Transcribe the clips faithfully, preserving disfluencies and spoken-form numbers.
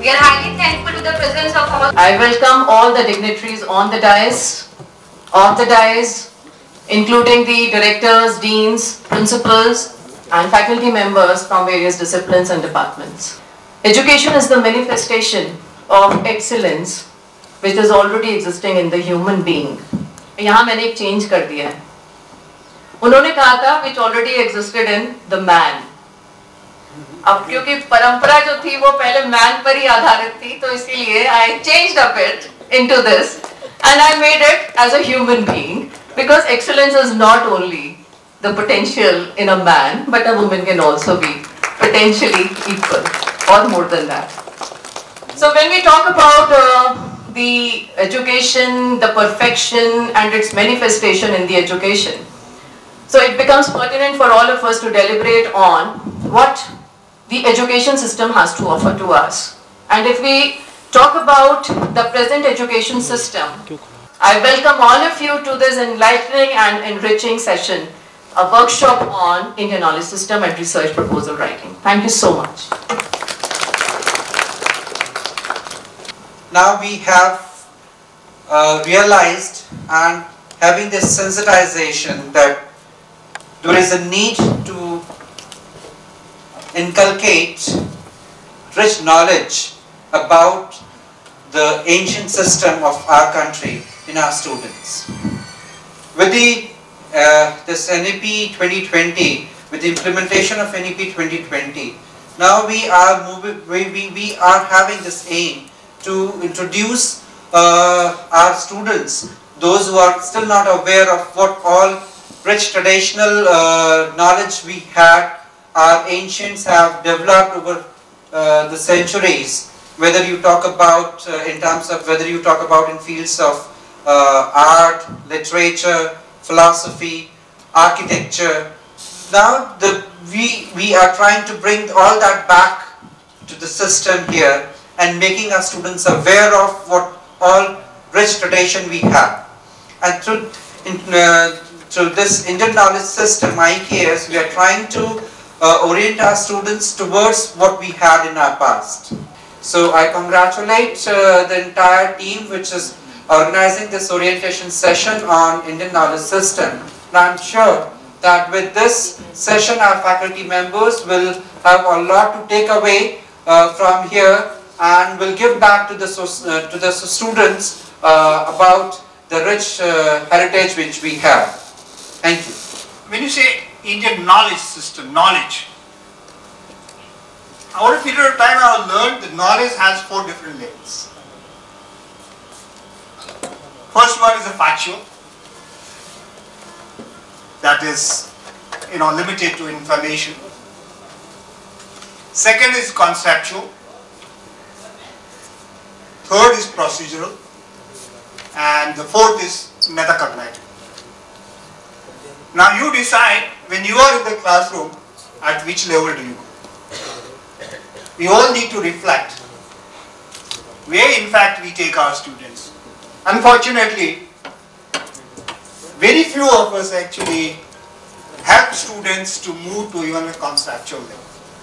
We are highly thankful to the presence of all. I welcome all the dignitaries on the dais, off the dais, including the directors, deans, principals, and faculty members from various disciplines and departments. Education is the manifestation of excellence which is already existing in the human being. यहाँ मैंने एक change कर दिया है. उन्होंने कहा था which already existed in the man. अब क्योंकि परंपरा जो थी वो पहले man पर ही आधारित थी, तो इसीलिए I changed a bit into this and I made it as a human being, because excellence is not only the potential in a man, but a woman can also be potentially equal or more than that. So when we talk about uh, the education, the perfection and its manifestation in the education, so it becomes pertinent for all of us to deliberate on what the education system has to offer to us. And if we talk about the present education system, I welcome all of you to this enlightening and enriching session, a workshop on Indian knowledge system and research proposal writing. Thank you so much. Now we have uh, realized and having this sensitization that there is a need to inculcate rich knowledge about the ancient system of our country in our students. With the uh, this N E P twenty twenty, with the implementation of N E P twenty twenty, now we are moving, we, we, we are having this aim to introduce uh, our students, those who are still not aware of what all rich traditional uh, knowledge we had, our ancients have developed over uh, the centuries, whether you talk about uh, in terms of whether you talk about in fields of uh, art, literature, philosophy, architecture. Now the, we, we are trying to bring all that back to the system here and making our students aware of what all rich tradition we have. And through, in, uh, through this Indian knowledge system, I K S, we are trying to uh, orient our students towards what we had in our past. So I congratulate uh, the entire team which is organizing this orientation session on Indian knowledge system. And I'm sure that with this session our faculty members will have a lot to take away uh, from here and will give back to the, uh, to the students uh, about the rich uh, heritage which we have. Thank you. When you say Indian knowledge system, knowledge, over a period of time I have learned that knowledge has four different levels. First one is a factual, that is, you know, limited to information. Second is conceptual. Third is procedural. And the fourth is metacognitive. Now you decide when you are in the classroom at which level do you go. We all need to reflect where in fact we take our students. Unfortunately, very few of us actually help students to move to even a conceptual level.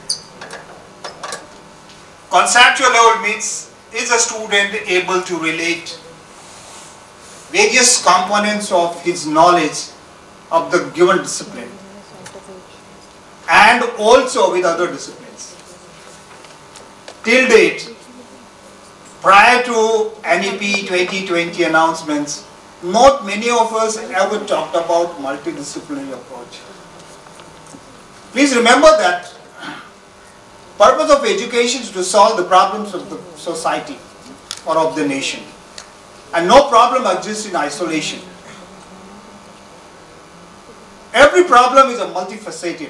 Conceptual level means, is a student able to relate various components of his knowledge of the given discipline and also with other disciplines. Till date, prior to N E P twenty twenty announcements, not many of us ever talked about multidisciplinary approach. Please remember that purpose of education is to solve the problems of the society or of the nation. And no problem exists in isolation. Every problem is a multifaceted.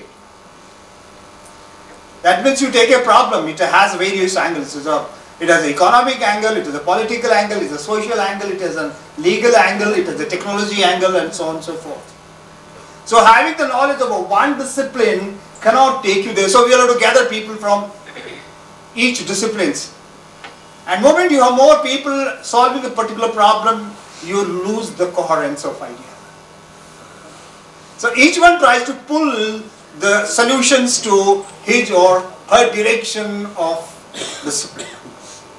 That means you take a problem, it has various angles. It has an economic angle, it has a political angle, it has a social angle, it has a legal angle, it has a technology angle, and so on and so forth. So having the knowledge of one discipline cannot take you there. So we have to gather people from each disciplines. And the moment you have more people solving a particular problem, you lose the coherence of idea. So each one tries to pull the solutions to his or her direction of discipline.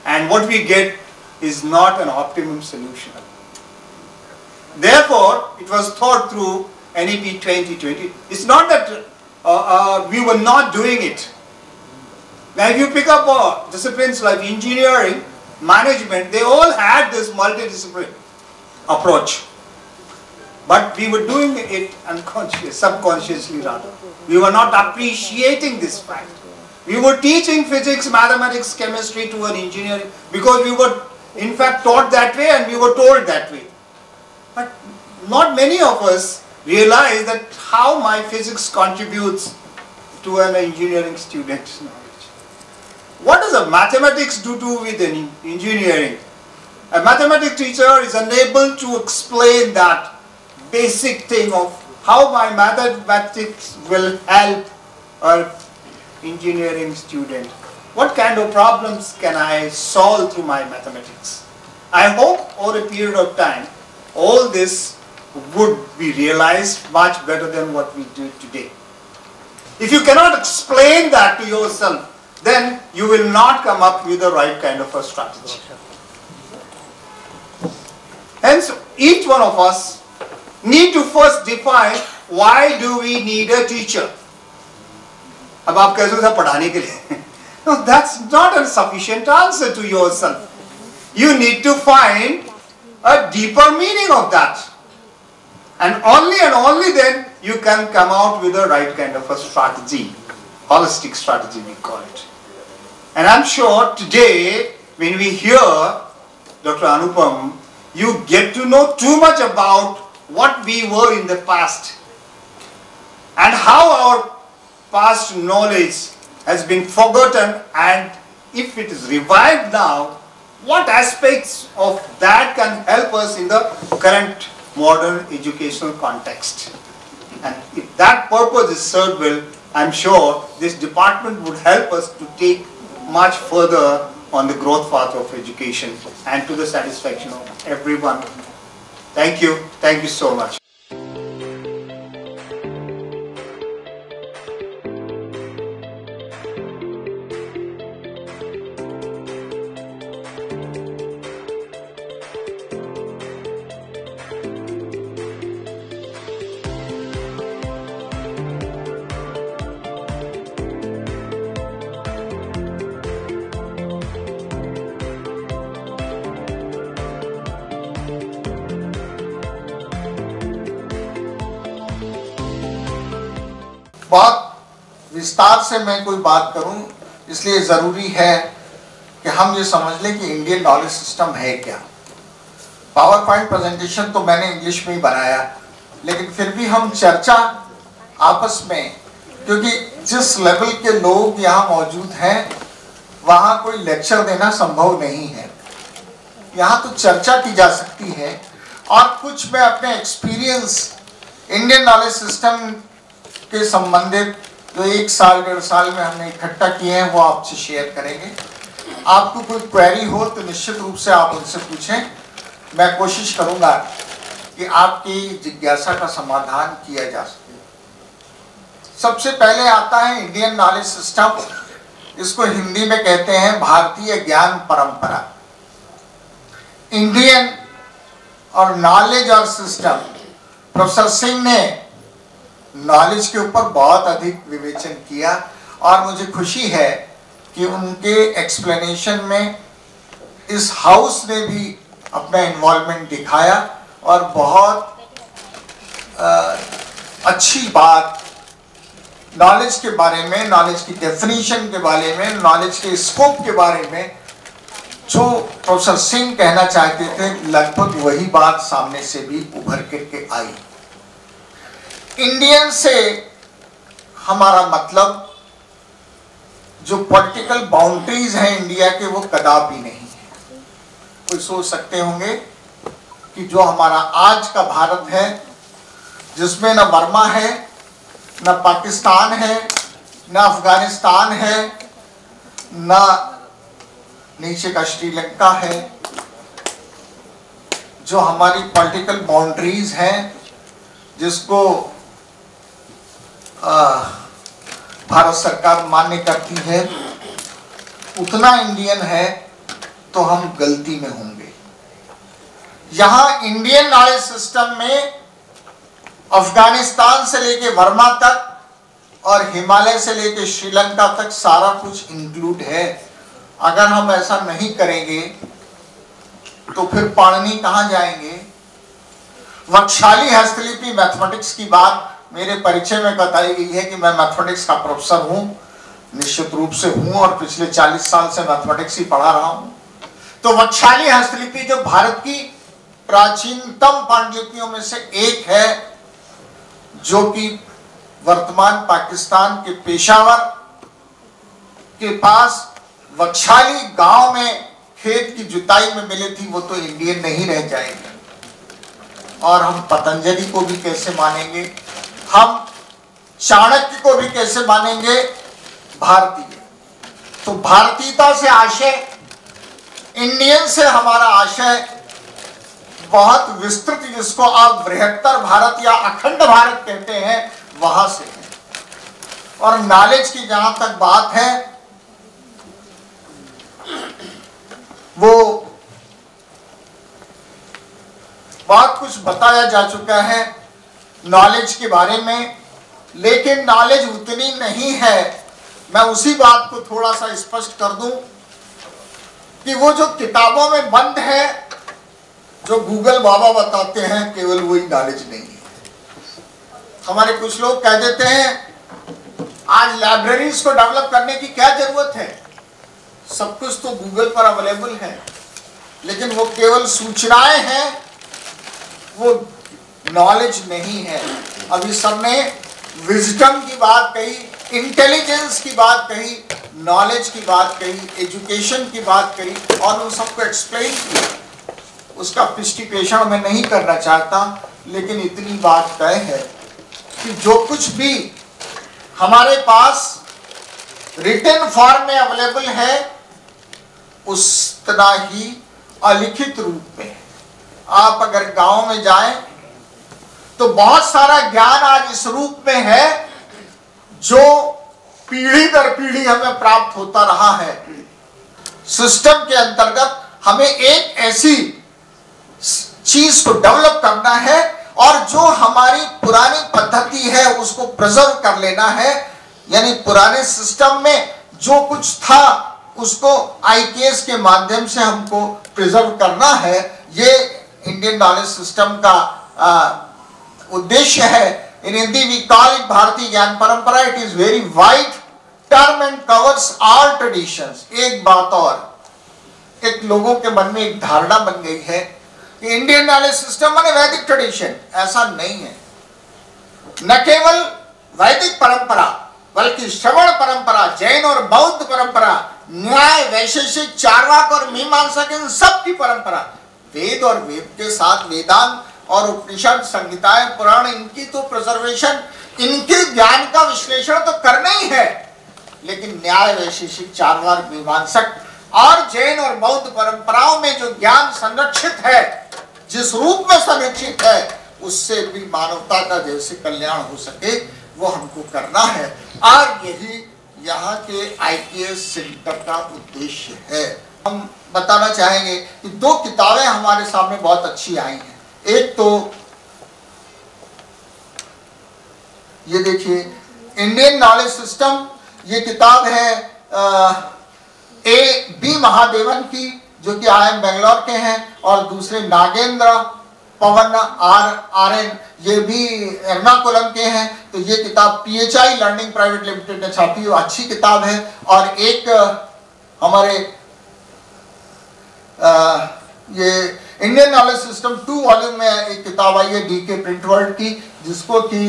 and what we get is not an optimum solution. Therefore, it was thought through N E P twenty twenty. It's not that uh, uh, we were not doing it. Now if you pick up uh, disciplines like engineering, management, they all had this multidisciplinary approach. But we were doing it unconsciously, subconsciously rather. We were not appreciating this fact. We were teaching physics, mathematics, chemistry to an engineering because we were in fact taught that way and we were told that way. But not many of us realize that how my physics contributes to an engineering student's knowledge. What does a mathematics do to with an engineering? A mathematics teacher is unable to explain that basic thing of how my mathematics will help an engineering student. What kind of problems can I solve through my mathematics? I hope over a period of time all this would be realized much better than what we do today. If you cannot explain that to yourself, then you will not come up with the right kind of a strategy. Hence, each one of us need to first define why do we need a teacher. अब आप कैसे उसे पढ़ाने के लिए? No, that's not a sufficient answer to yourself. You need to find a deeper meaning of that. And only and only then you can come out with the right kind of a strategy. Holistic strategy we call it. And I'm sure today when we hear Doctor Anupam, you get to know too much about what we were in the past and how our past knowledge has been forgotten, and if it is revived now, what aspects of that can help us in the current modern educational context. And if that purpose is served well, I'm sure this department would help us to take much further on the growth path of education and to the satisfaction of everyone. Thank you. Thank you so much. बहुत विस्तार से मैं कोई बात करूं, इसलिए ज़रूरी है कि हम ये समझ लें कि इंडियन नॉलेज सिस्टम है क्या। पावर पॉइंट प्रेजेंटेशन तो मैंने इंग्लिश में ही बनाया, लेकिन फिर भी हम चर्चा आपस में, क्योंकि जिस लेवल के लोग यहाँ मौजूद हैं वहाँ कोई लेक्चर देना संभव नहीं है। यहाँ तो चर्चा की जा सकती है और कुछ मैं अपने एक्सपीरियंस इंडियन नॉलेज सिस्टम के संबंधित जो एक साल डेढ़ साल में हमने इकट्ठा किए हैं वो आपसे शेयर करेंगे। आपको कोई क्वेरी हो तो निश्चित रूप से आप उनसे पूछें, मैं कोशिश करूंगा कि आपकी जिज्ञासा का समाधान किया जा सके। सबसे पहले आता है इंडियन नॉलेज सिस्टम, इसको हिंदी में कहते हैं भारतीय ज्ञान परंपरा। इंडियन और नॉलेज और सिस्टम, प्रोफेसर सिंह ने नॉलेज के ऊपर बहुत अधिक विवेचन किया और मुझे खुशी है कि उनके एक्सप्लेनेशन में इस हाउस ने भी अपना इन्वॉल्वमेंट दिखाया और बहुत आ, अच्छी बात नॉलेज के बारे में, नॉलेज की डेफिनेशन के बारे में, नॉलेज के स्कोप के बारे में जो प्रोफेसर सिंह कहना चाहते थे, लगभग वही बात सामने से भी उभर करके आई। इंडियन से हमारा मतलब जो पॉलिटिकल बाउंड्रीज हैं इंडिया के वो कदापि नहीं है। कोई सोच सकते होंगे कि जो हमारा आज का भारत है जिसमें न बर्मा है, न पाकिस्तान है, न अफगानिस्तान है, न नीचे का श्रीलंका है, जो हमारी पॉलिटिकल बाउंड्रीज हैं जिसको आ, भारत सरकार मान्य करती है, उतना इंडियन है तो हम गलती में होंगे। यहां इंडियन नॉलेज सिस्टम में अफगानिस्तान से लेके वर्मा तक और हिमालय से लेके श्रीलंका तक सारा कुछ इंक्लूड है। अगर हम ऐसा नहीं करेंगे तो फिर पाणिनि कहां जाएंगे? वक्षाली हस्तलिपि मैथमेटिक्स की बात मेरे परिचय में बताई गई है कि मैं मैथमेटिक्स का प्रोफेसर हूं, निश्चित रूप से हूं, और पिछले चालीस साल से मैथमेटिक्स ही पढ़ा रहा हूं। तो वक्षाली हस्तलिपि जो भारत की प्राचीनतम पांडुलिपियों में से एक है, जो कि वर्तमान पाकिस्तान के पेशावर के पास वक्षाली गांव में खेत की जुताई में मिली थी, वो तो इंडियन नहीं रह जाएगी। और हम पतंजलि को भी कैसे मानेंगे, हम चाणक्य को भी कैसे मानेंगे? भारतीय। तो भारतीयता से आशय, इंडियन से हमारा आशय बहुत विस्तृत, जिसको आप बृहत्तर भारत या अखंड भारत कहते हैं, वहां से है। और नॉलेज की जहां तक बात है, वो बहुत कुछ बताया जा चुका है नॉलेज के बारे में, लेकिन नॉलेज उतनी नहीं है। मैं उसी बात को थोड़ा सा स्पष्ट कर दूं कि वो जो किताबों में बंद है, जो गूगल बाबा बताते हैं, केवल वही नॉलेज नहीं है। हमारे कुछ लोग कह देते हैं आज लाइब्रेरीज को डेवलप करने की क्या जरूरत है, सब कुछ तो गूगल पर अवेलेबल है, लेकिन वो केवल सूचनाएं हैं, वो नॉलेज नहीं है। अभी सबने विजडम की बात कही, इंटेलिजेंस की बात कही, नॉलेज की बात कही, एजुकेशन की बात कही, और उन सबको एक्सप्लेन किया। उसका पुष्टिपेशन मैं नहीं करना चाहता, लेकिन इतनी बात तय है कि जो कुछ भी हमारे पास रिटन फॉर्म में अवेलेबल है, उतना ही अलिखित रूप में। आप अगर गांव में जाएं तो बहुत सारा ज्ञान आज इस रूप में है जो पीढ़ी दर पीढ़ी हमें प्राप्त होता रहा है। सिस्टम के अंतर्गत हमें एक ऐसी चीज को डेवलप करना है, और जो हमारी पुरानी पद्धति है उसको प्रिजर्व कर लेना है। यानी पुराने सिस्टम में जो कुछ था उसको आईकेएस के माध्यम से हमको प्रिजर्व करना है। ये इंडियन नॉलेज सिस्टम का उद्देश्य है। In Hindi we call it भारतीय ज्ञान परंपरा। It is very wide term and covers all traditions. एक बात और, एक लोगों के मन में एक धारणा बन गई है कि इंडियन नॉलेज सिस्टम माने वैदिक ट्रेडिशन। ऐसा नहीं है। न केवल वैदिक परंपरा, बल्कि श्रवण परंपरा, जैन और बौद्ध परंपरा, न्याय, वैशेषिक, चार्वाक और मीमांसक, इन सब की परंपरा, वेद और वेद के साथ वेदांत और उपनिषद, संहिताएं, पुराण, इनकी तो प्रिजर्वेशन, इनके ज्ञान का विश्लेषण तो करना ही है। लेकिन न्याय, वैशेषिक, चार्वाक, मीमांसक और जैन और बौद्ध परंपराओं में जो ज्ञान संरक्षित है, जिस रूप में संरक्षित है, उससे भी मानवता का जैसे कल्याण हो सके वो हमको करना है। और यही यहाँ के आईकेएस सेंटर का उद्देश्य है। हम बताना चाहेंगे कि दो किताबें हमारे सामने बहुत अच्छी आई हैं। एक तो ये देखिए, इंडियन नॉलेज सिस्टम, ये किताब है आ, ए बी महादेवन की, जो कि आई एम बेंगलोर के हैं, और दूसरे Nagendra Pawan R R N, ये भी एर्नाकुलम के हैं। तो ये किताब पीएचआई लर्निंग प्राइवेट लिमिटेड ने छापी, वो अच्छी किताब है। और एक हमारे आ, ये Indian knowledge system two volume में एक किताब आई है डी के प्रिंटवर्ल्ड की, जिसको कि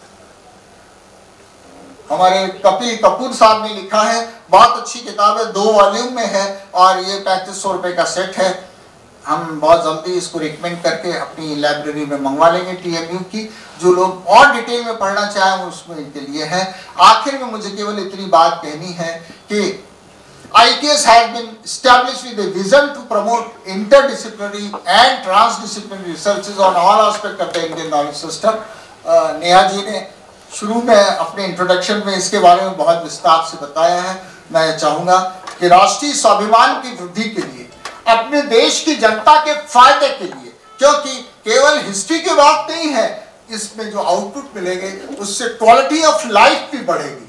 हमारे कपिल कपूर साहब ने लिखा है। बहुत अच्छी किताब है, दो वॉल्यूम में है, और ये पैंतीस सौ रुपए का सेट है। हम बहुत जल्दी इसको रिकमेंड करके अपनी लाइब्रेरी में मंगवा लेंगे टीएमयू की। जो लोग और डिटेल में पढ़ना चाहें उसमें इनके लिए है। आखिर में मुझे केवल इतनी बात कहनी है कि I K S has been established with a vision to promote interdisciplinary and transdisciplinary researches on all aspects of the Indian knowledge system. Neha ji ने शुरू में अपने इंट्रोडक्शन में इसके बारे में बहुत विस्तार से बताया है। मैं चाहूँगा कि राष्ट्रीय स्वाभिमान की वृद्धि के लिए अपने देश की जनता के फायदे के लिए, क्योंकि केवल हिस्ट्री की बात नहीं है, इसमें जो आउटपुट मिलेंगे उससे क्वालिटी ऑफ लाइफ भी बढ़ेगी,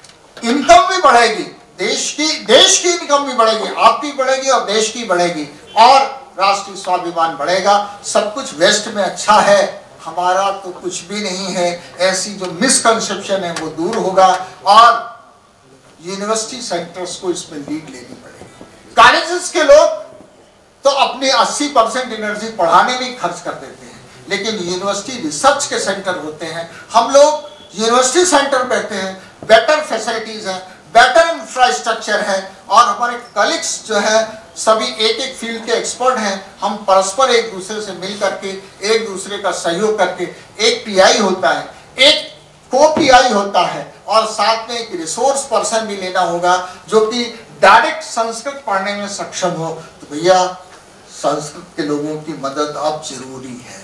इनकम भी बढ़ेगी, देश की देश की इनकम भी बढ़ेगी, आपकी बढ़ेगी और देश की बढ़ेगी, और राष्ट्रीय स्वाभिमान बढ़ेगा। सब कुछ वेस्ट में अच्छा है, हमारा तो कुछ भी नहीं है, ऐसी जो मिसकंसेप्शन है वो दूर होगा और यूनिवर्सिटी सेंटर्स को इसमें लीड लेनी पड़ेगी। कॉलेजेस के लोग तो अपने अस्सी परसेंट एनर्जी पढ़ाने में खर्च कर देते हैं, लेकिन यूनिवर्सिटी रिसर्च के सेंटर होते हैं। हम लोग यूनिवर्सिटी सेंटर बैठते हैं, बेटर फैसिलिटीज है, बेटर इंफ्रास्ट्रक्चर है, और हमारे कलीग्स जो है सभी एक एक फील्ड के एक्सपर्ट हैं। हम परस्पर एक दूसरे से मिल करके, एक दूसरे का सहयोग करके, एक पीआई होता है, एक को पीआई होता है, और साथ में एक रिसोर्स पर्सन भी लेना होगा जो कि डायरेक्ट संस्कृत पढ़ने में सक्षम हो। तो भैया संस्कृत के लोगों की मदद अब जरूरी है,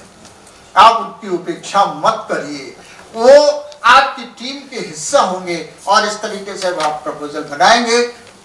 आप उनकी उपेक्षा मत करिए, वो आपकी टीम के हिस्सा होंगे और इस तरीके से आप प्रपोजल बनाएंगे।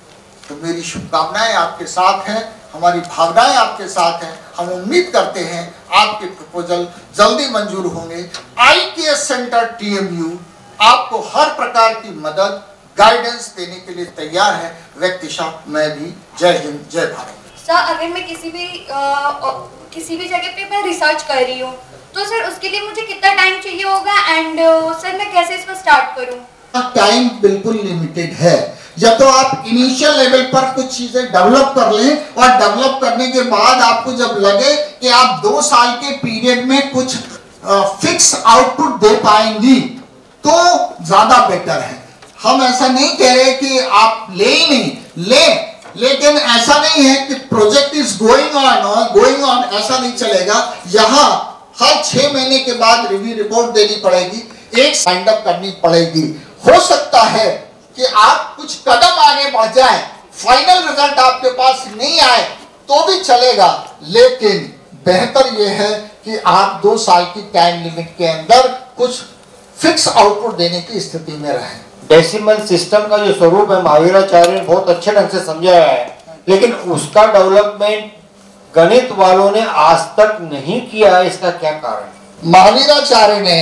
तो मेरी शुभकामनाएं आपके साथ हैं, हमारी भावनाएं आपके साथ हैं। हम उम्मीद करते हैं आपके प्रपोजल जल्दी मंजूर होंगे। आईकेएस सेंटर टीएमयू आपको हर प्रकार की मदद, गाइडेंस देने के लिए तैयार है। व्यक्तिशा मैं भी। जय हिंद, जय भारत। सर, अगर मैं किसी भी आ, किसी भी जगह पे मैं रिसर्च कर रही हूँ तो सर उसके लिए मुझे कितना टाइम चाहिए होगा, एंड सर मैं कैसे इसको स्टार्ट करूँ? टाइम बिल्कुल लिमिटेड है। जब तो आप इनिशियल लेवल पर कुछ चीजें डेवलप कर लें, और डेवलप करने के बाद आपको जब लगे कि आप दो साल के पीरियड में कुछ फिक्स आउटपुट दे पाएंगी तो ज्यादा बेटर है। हम ऐसा नहीं कह रहे कि आप ले ही नहीं ले, लेकिन ऐसा नहीं है कि project is going on going on ऐसा नहीं चलेगा। यहाँ हर छह महीने के बाद रिव्यू रिपोर्ट देनी पड़ेगी, एक साइंड अप करनी पड़ेगी। हो सकता है कि आप कुछ कदम आगे बढ़ जाए, फाइनल रिजल्ट आपके पास नहीं आए तो भी चलेगा, लेकिन बेहतर यह है कि आप दो साल की टाइम लिमिट के अंदर कुछ फिक्स आउटपुट देने की स्थिति में रहें। डेसिमल सिस्टम का जो स्वरूप है महावीराचार्य ने बहुत अच्छे ढंग से समझाया है, लेकिन उसका डेवलपमेंट गणित वालों ने आज तक नहीं किया है। इसका क्या कारण? महावीराचार्य ने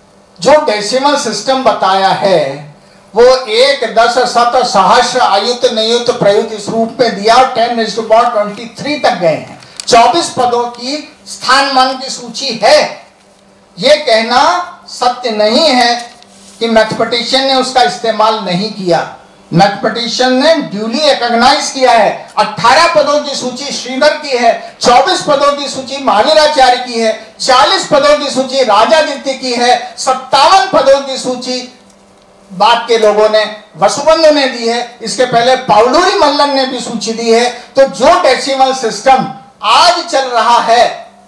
जो डेसिमल सिस्टम बताया है वो एक दस शत सहस्र आयुत नयुत प्रयुत इस रूप में दिया, ten is to power twenty three तक गए हैं। चौबीस पदों की स्थान मान की सूची है। ये कहना सत्य नहीं है कि मैथमेटिशियन ने उसका इस्तेमाल नहीं किया। मैथमेटिशियन ने ड्यूली रिकॉग्नाइज किया है। अठारह पदों की सूची श्रीधर की है, चौबीस पदों की सूची महावीराचार्य की है, चालीस पदों की सूची राजादित्य की है, सत्तावन पदों की सूची बाद के लोगों ने वसुबंधु ने दी है, इसके पहले पाउलूरी मल्लन ने भी सूची दी है। तो जो डेसिमल सिस्टम आज चल रहा है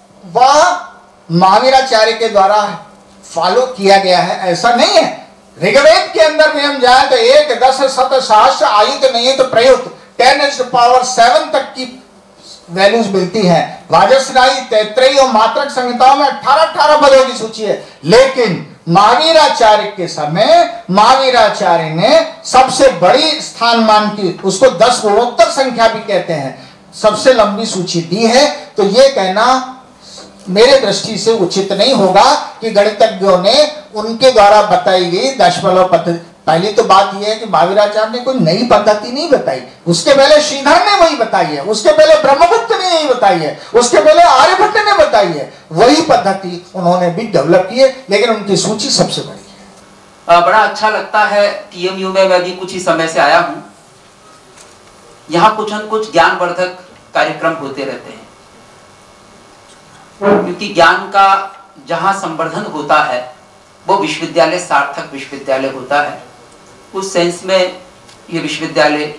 वह महावीराचार्य के द्वारा फॉलो किया गया है, ऐसा नहीं है। ऋग्वेद के अंदर भी हम जाए तो एक दस शत सहस्र आयुत नहीं तो प्रयुक्त टेन इज पावर सेवन तक की वैल्यूज मिलती हैं। वाजस्राई, तैत्रेयी और मात्रक संहिताओं में अठारह अठारह पदों की सूची है, लेकिन महावीराचार्य के समय महावीराचार्य ने सबसे बड़ी स्थान मान की, उसको दस गुणोत्तर संख्या भी कहते हैं, सबसे लंबी सूची दी है। तो ये कहना मेरे दृष्टि से उचित नहीं होगा कि गणितज्ञों ने उनके द्वारा बताई गई दशमलव पद्धति। पहली तो बात यह है कि महावीराचार्य ने कोई नई पद्धति नहीं बताई, उसके पहले श्रीधर ने वही बताई है, उसके पहले ब्रह्मगुप्त ने यही बताई है, उसके पहले आर्यभट्ट ने बताई है, वही पद्धति उन्होंने भी डेवलप की है, लेकिन उनकी सूची सबसे बड़ी है। बड़ा अच्छा लगता है। टीएमयू में मैं भी कुछ ही समय से आया हूँ। यहाँ कुछ न कुछ ज्ञानवर्धक कार्यक्रम होते रहते हैं, क्योंकि ज्ञान का जहाँ संवर्धन होता है वो विश्वविद्यालय सार्थक विश्वविद्यालय होता है। उस सेंस में ये विश्वविद्यालय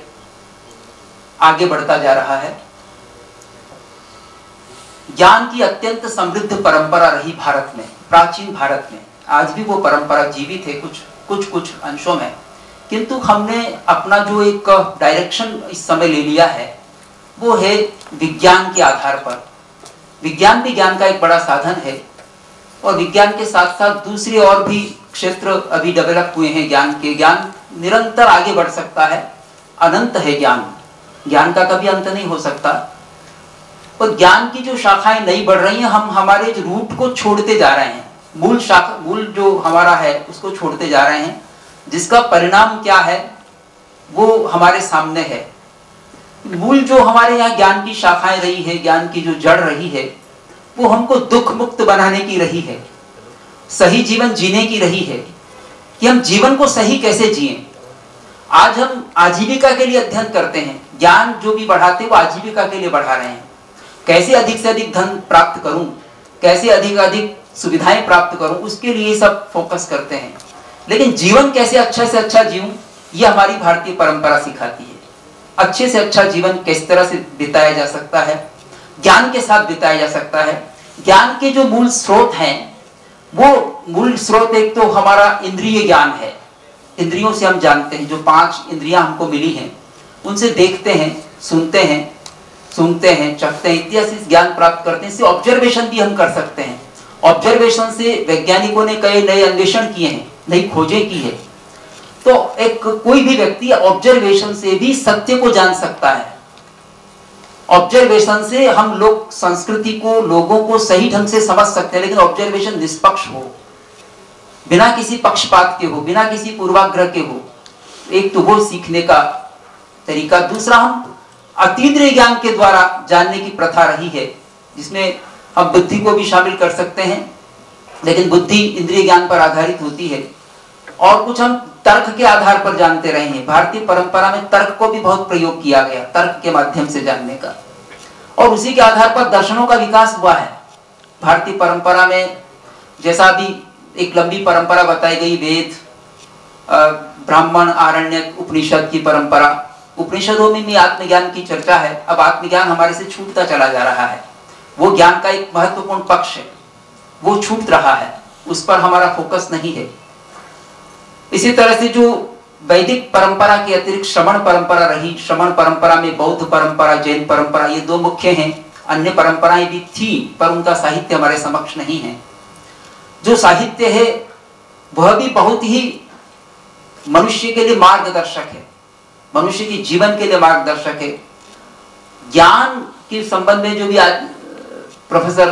आगे बढ़ता जा रहा है। ज्ञान की अत्यंत समृद्ध परंपरा रही भारत में, प्राचीन भारत में। आज भी वो परंपरा जीवित है कुछ कुछ कुछ अंशों में, किंतु हमने अपना जो एक डायरेक्शन इस समय ले लिया है वो है विज्ञान के आधार पर। विज्ञान भी ज्ञान का एक बड़ा साधन है, और विज्ञान के साथ साथ दूसरे और भी क्षेत्र अभी डेवलप हुए हैं ज्ञान के। ज्ञान निरंतर आगे बढ़ सकता है, अनंत है ज्ञान, ज्ञान का कभी अंत नहीं हो सकता। और ज्ञान की जो शाखाएं नहीं बढ़ रही हैं, हम हमारे रूट को छोड़ते जा रहे हैं, मूल शाखा मूल जो हमारा है उसको छोड़ते जा रहे हैं, जिसका परिणाम क्या है वो हमारे सामने है। मूल जो हमारे यहाँ ज्ञान की शाखाएं रही है, ज्ञान की जो जड़ रही है, वो हमको दुख मुक्त बनाने की रही है, सही जीवन जीने की रही है, कि हम जीवन को सही कैसे जिएं। आज हम आजीविका के लिए अध्ययन करते हैं, ज्ञान जो भी बढ़ाते हैं वो आजीविका के लिए बढ़ा रहे हैं, कैसे अधिक से अधिक धन प्राप्त करूं, कैसे अधिक अधिक सुविधाएं प्राप्त करूं, उसके लिए सब फोकस करते हैं। लेकिन जीवन कैसे अच्छा से अच्छा जीऊं, ये हमारी भारतीय परंपरा सिखाती है। अच्छे से अच्छा जीवन किस तरह से बिताया जा सकता है, ज्ञान के साथ बिताया जा सकता है। ज्ञान के जो मूल स्रोत हैं, वो मूल स्रोत एक तो हमारा इंद्रिय ज्ञान है, इंद्रियों से हम जानते हैं, जो पांच इंद्रियां हमको मिली हैं उनसे देखते हैं, सुनते हैं, सूंघते हैं, चखते हैं, इत्यादि ज्ञान प्राप्त करते हैं। इससे ऑब्जर्वेशन भी हम कर सकते हैं। ऑब्जर्वेशन से वैज्ञानिकों ने कई नए अन्वेषण किए हैं, नई खोजें की है। तो एक कोई भी व्यक्ति ऑब्जर्वेशन से भी सत्य को जान सकता है। ऑब्जर्वेशन से हम लोग संस्कृति को, लोगों को सही ढंग से समझ सकते हैं, लेकिन ऑब्जर्वेशन निष्पक्ष हो, बिना किसी पक्षपात के हो, बिना किसी पूर्वाग्रह के हो। एक तो वो सीखने का तरीका। दूसरा, हम अतीन्द्रिय ज्ञान के द्वारा जानने की प्रथा रही है, जिसमें हम बुद्धि को भी शामिल कर सकते हैं, लेकिन बुद्धि इंद्रिय ज्ञान पर आधारित होती है। और कुछ हम तर्क के आधार पर जानते रहे हैं। भारतीय परंपरा में तर्क को भी बहुत प्रयोग किया गया, तर्क के माध्यम से जानने का, और उसी के आधार पर दर्शनों का विकास हुआ है। भारतीय परंपरा में जैसा अभी एक लंबी परंपरा बताई गई, वेद, ब्राह्मण, आरण्यक, उपनिषद की परंपरा। उपनिषदों में भी आत्मज्ञान की चर्चा है। अब आत्मज्ञान हमारे से छूटता चला जा रहा है। वो ज्ञान का एक महत्वपूर्ण पक्ष है, वो छूट रहा है, उस पर हमारा फोकस नहीं है। इसी तरह से जो वैदिक परंपरा के अतिरिक्त श्रवण परंपरा रही, श्रवण परंपरा में बौद्ध परंपरा, जैन परंपरा, ये दो मुख्य हैं। अन्य परंपराएं भी थी, पर उनका साहित्य हमारे समक्ष नहीं है। जो साहित्य है वह भी बहुत ही मनुष्य के लिए मार्गदर्शक है, मनुष्य के जीवन के लिए मार्गदर्शक है। ज्ञान के संबंध में जो भी आज प्रोफेसर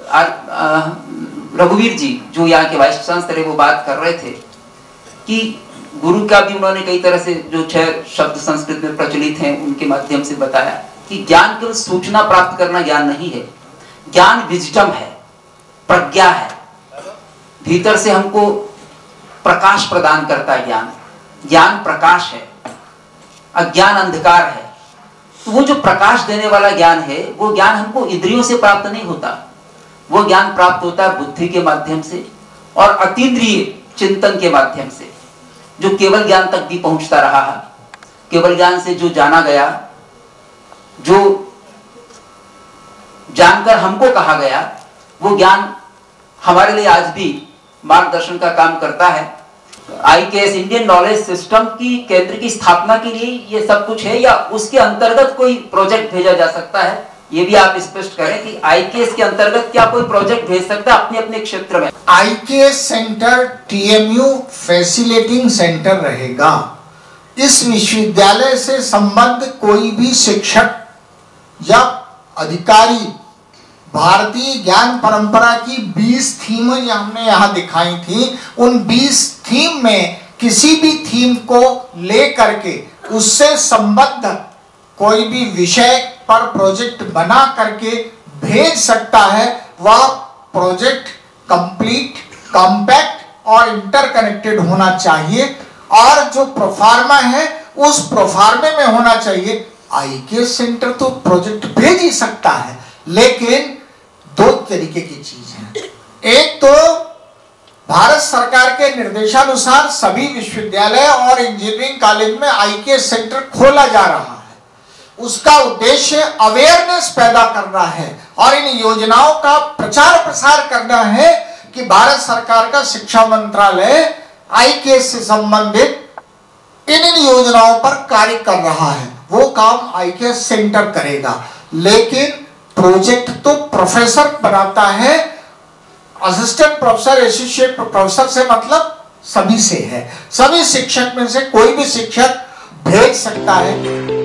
रघुवीर जी, जो यहाँ के वाइस चांसलर है, वो बात कर रहे थे कि गुरु का भी उन्होंने कई तरह से जो छह शब्द संस्कृत में प्रचलित हैं उनके माध्यम से बताया कि ज्ञान केवल सूचना प्राप्त करना ज्ञान नहीं है, ज्ञान विजडम है, प्रज्ञा है, भीतर से हमको प्रकाश प्रदान करता है। ज्ञान ज्ञान प्रकाश है, अज्ञान अंधकार है। तो वो जो प्रकाश देने वाला ज्ञान है, वो ज्ञान हमको इंद्रियों से प्राप्त नहीं होता, वो ज्ञान प्राप्त होता है बुद्धि के माध्यम से और अतीन्द्रिय चिंतन के माध्यम से, जो केवल ज्ञान तक भी पहुंचता रहा है। केवल ज्ञान से जो जाना गया, जो जानकर हमको कहा गया, वो ज्ञान हमारे लिए आज भी मार्गदर्शन का काम करता है। आई K S Indian knowledge system की केंद्र की स्थापना के लिए ये सब कुछ है, या उसके अंतर्गत कोई प्रोजेक्ट भेजा जा सकता है? ये भी आप स्पष्ट करें कि आई के एस के अंतर्गत क्या कोई प्रोजेक्ट भेज सकता है अपने अपने क्षेत्र में? I K S centre T M U facilitating centre रहेगा। इस विश्वविद्यालय से संबद्ध कोई भी शिक्षक या अधिकारी भारतीय ज्ञान परंपरा की बीस थीम हमने यहाँ दिखाई थी, उन बीस थीम में किसी भी थीम को ले करके उससे संबद्ध कोई भी विषय पर प्रोजेक्ट बना करके भेज सकता है। वह प्रोजेक्ट कंप्लीट, कॉम्पैक्ट और इंटरकनेक्टेड होना चाहिए, और जो प्रोफार्मा है उस प्रोफार्मे में होना चाहिए। आई के एस सेंटर तो प्रोजेक्ट भेज ही सकता है, लेकिन दो तरीके की चीज है। एक तो भारत सरकार के निर्देशानुसार सभी विश्वविद्यालय और इंजीनियरिंग कॉलेज में आई के एस सेंटर खोला जा रहा है। उसका उद्देश्य अवेयरनेस पैदा करना है और इन योजनाओं का प्रचार प्रसार करना है कि भारत सरकार का शिक्षा मंत्रालय आई के एस से संबंधित इन इन योजनाओं पर कार्य कर रहा है। वो काम आई के एस सेंटर करेगा, लेकिन प्रोजेक्ट तो प्रोफेसर बनाता है। असिस्टेंट प्रोफेसर, एसोसिएट प्रोफेसर से मतलब सभी से है। सभी शिक्षक में से कोई भी शिक्षक भेज सकता है।